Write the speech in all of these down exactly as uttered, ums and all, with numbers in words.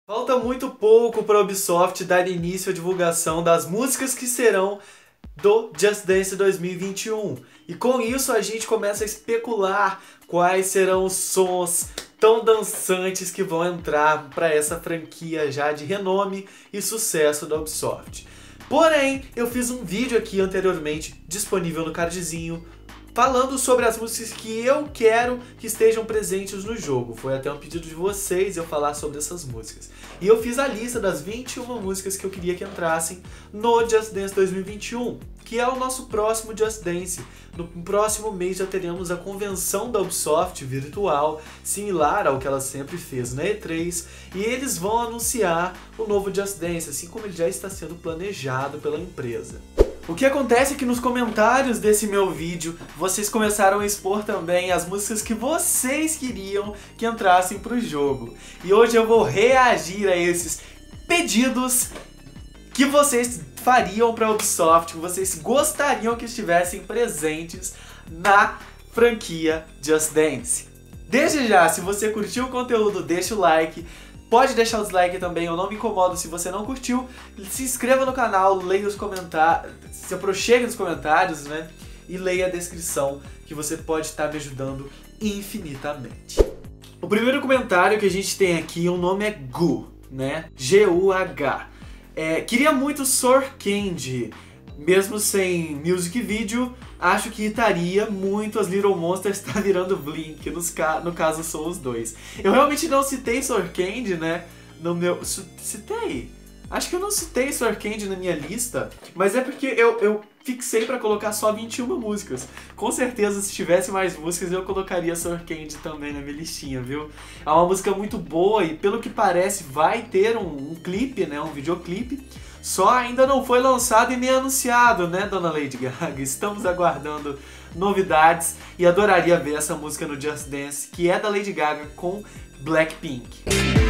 Falta muito pouco para a Ubisoft dar início à divulgação das músicas que serão do Just Dance dois mil e vinte e um. E com isso a gente começa a especular quais serão os sons tão dançantes que vão entrar para essa franquia já de renome e sucesso da Ubisoft. Porém, eu fiz um vídeo aqui anteriormente, disponível no cardzinho, falando sobre as músicas que eu quero que estejam presentes no jogo. Foi até um pedido de vocês eu falar sobre essas músicas. E eu fiz a lista das vinte e uma músicas que eu queria que entrassem no Just Dance dois mil e vinte e um, que é o nosso próximo Just Dance. No próximo mês já teremos a convenção da Ubisoft virtual, similar ao que ela sempre fez na E três, e eles vão anunciar o novo Just Dance, assim como ele já está sendo planejado pela empresa. O que acontece é que nos comentários desse meu vídeo, vocês começaram a expor também as músicas que vocês queriam que entrassem pro jogo. E hoje eu vou reagir a esses pedidos que vocês fariam para a Ubisoft, que vocês gostariam que estivessem presentes na franquia Just Dance. Desde já, se você curtiu o conteúdo, deixa o like. Pode deixar o dislike também, eu não me incomodo se você não curtiu. Se inscreva no canal, leia os comentários, se aproxime nos comentários, né? E leia a descrição, que você pode estar me ajudando infinitamente. O primeiro comentário que a gente tem aqui, o nome é Gu, né? G U H. É, queria muito Sword Candy, mesmo sem music video. Acho que irritaria muito as Little Monsters estar virando Blink, nos ca no caso são os dois. Eu realmente não citei Sword Candy, né, no meu... Citei? Acho que eu não citei Sword Candy na minha lista, mas é porque eu, eu fixei pra colocar só vinte e uma músicas. Com certeza, se tivesse mais músicas, eu colocaria Sword Candy também na minha listinha, viu? É uma música muito boa e, pelo que parece, vai ter um, um clipe, né, um videoclipe. Só ainda não foi lançado e nem anunciado, né, dona Lady Gaga? Estamos aguardando novidades e adoraria ver essa música no Just Dance, que é da Lady Gaga com Blackpink.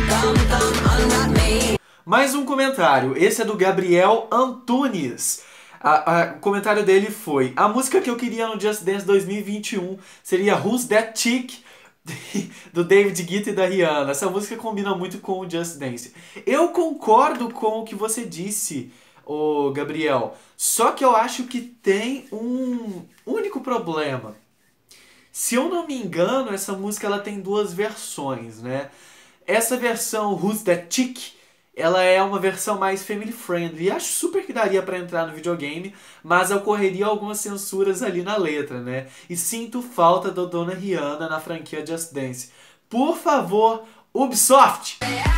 Mais um comentário, esse é do Gabriel Antunes. A, a, o comentário dele foi: a música que eu queria no Just Dance dois mil e vinte e um seria Who's That Chick? Do David Guetta e da Rihanna. Essa música combina muito com o Just Dance. Eu concordo com o que você disse, ô Gabriel, só que eu acho que tem um único problema. Se eu não me engano, essa música ela tem duas versões, né? Essa versão Who's That Chick, ela é uma versão mais family friendly e acho super que daria pra entrar no videogame, mas ocorreria algumas censuras ali na letra, né? E sinto falta da dona Rihanna na franquia Just Dance. Por favor, Ubisoft!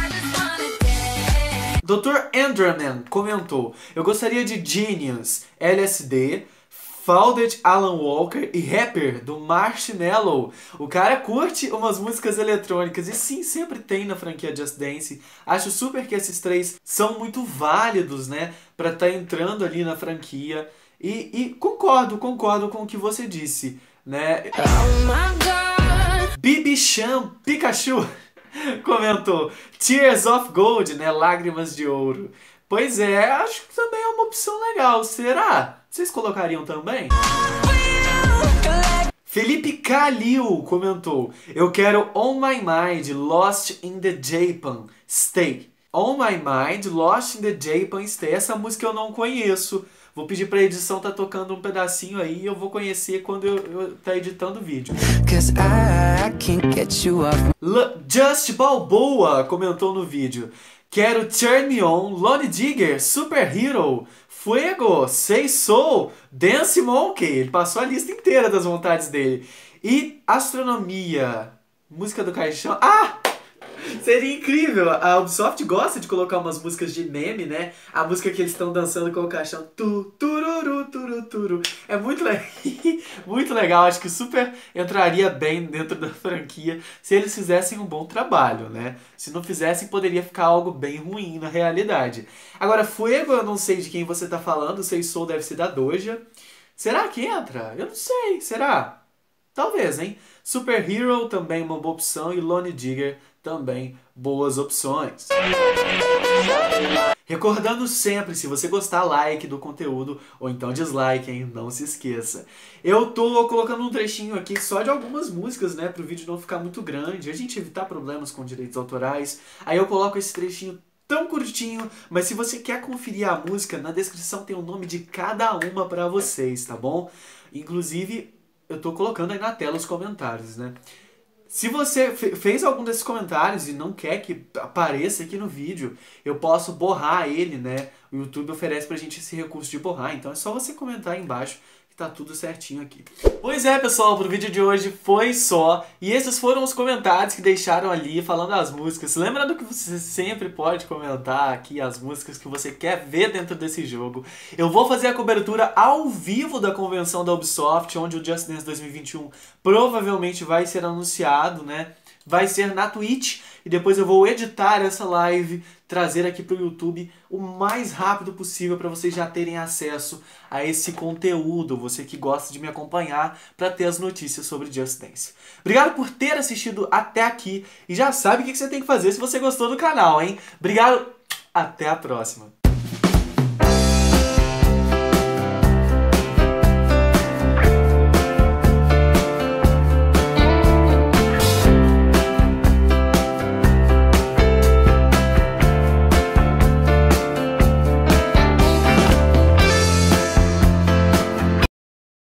doutor Andreman comentou: eu gostaria de Genius, L S D, Founded Alan Walker e Rapper, do Marshmello. O cara curte umas músicas eletrônicas, e sim, sempre tem na franquia Just Dance. Acho super que esses três são muito válidos, né, pra estar entrando ali na franquia. E, e concordo, concordo com o que você disse, né. Oh Bibi Chan Pikachu comentou: Tears of Gold, né, Lágrimas de Ouro. Pois é, acho que também é uma opção legal. Será? Vocês colocariam também? Felipe Calil comentou: eu quero On My Mind, Lost in the Japan Stay. On My Mind, Lost in the Japan Stay. Essa música eu não conheço. Vou pedir pra edição tá tocando um pedacinho aí e eu vou conhecer quando eu, eu tá editando o vídeo. Just Balboa comentou no vídeo: quero Turn Me On, Lone Digger, Super Hero, Fuego, Say So, Dance Monkey. Ele passou a lista inteira das vontades dele. E Astronomia, música do caixão. Ah! Seria incrível! A Ubisoft gosta de colocar umas músicas de meme, né? A música que eles estão dançando com o caixão. Tu, tururu, turu, turu. É muito, le... muito legal. Acho que super entraria bem dentro da franquia se eles fizessem um bom trabalho, né? Se não fizessem, poderia ficar algo bem ruim na realidade. Agora, Fuego, eu não sei de quem você tá falando. Sei Soul deve ser da Doja. Será que entra? Eu não sei. Será? Talvez, hein? Super Hero também uma boa opção. E Lone Digger também boas opções. Recordando sempre, se você gostar, like do conteúdo ou então dislike, hein? Não se esqueça. Eu tô colocando um trechinho aqui só de algumas músicas, né? Pro vídeo não ficar muito grande, a gente evitar problemas com direitos autorais. Aí eu coloco esse trechinho tão curtinho, mas se você quer conferir a música, na descrição tem o nome de cada uma pra vocês, tá bom? Inclusive, eu tô colocando aí na tela os comentários, né? Se você fez algum desses comentários e não quer que apareça aqui no vídeo, eu posso borrar ele, né? O YouTube oferece pra gente esse recurso de borrar, então é só você comentar aí embaixo que tá tudo certinho aqui. Pois é, pessoal, pro vídeo de hoje foi só. E esses foram os comentários que deixaram ali falando as músicas. Lembrando que você sempre pode comentar aqui as músicas que você quer ver dentro desse jogo. Eu vou fazer a cobertura ao vivo da convenção da Ubisoft, onde o Just Dance dois mil e vinte e um provavelmente vai ser anunciado, né? Vai ser na Twitch e depois eu vou editar essa live, trazer aqui para o YouTube o mais rápido possível para vocês já terem acesso a esse conteúdo, você que gosta de me acompanhar para ter as notícias sobre Just Dance. Obrigado por ter assistido até aqui e já sabe o que você tem que fazer se você gostou do canal, hein? Obrigado, até a próxima!